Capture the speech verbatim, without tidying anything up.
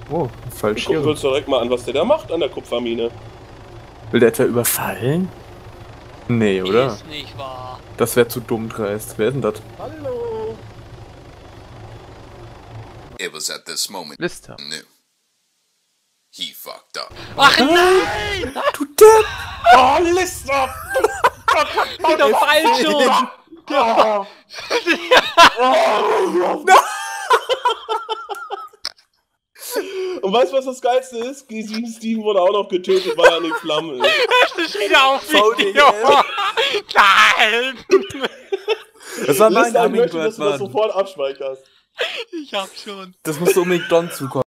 Oh, falsch. Gucken wir uns direkt mal an, was der da macht an der Kupfermine. Will der etwa überfallen? Nee, oder? Ist nicht wahr. Das wäre zu dumm dreist. Wer ist denn das? Hallo! It was at this moment Lister. knew. He fucked up. Ach nein! Du Depp! Oh, Lister! Der Fallschirm! Oh. Und weißt du, was das Geilste ist? G sieben Steven wurde auch noch getötet, weil er an den Flammen ist. Das ist wieder auf V D Video! S. Nein! Das war mein Lister, ich möchte, Hummingbird, dass du das Mann. sofort abspeicherst. Ich hab schon. Das muss unbedingt Don zukommen.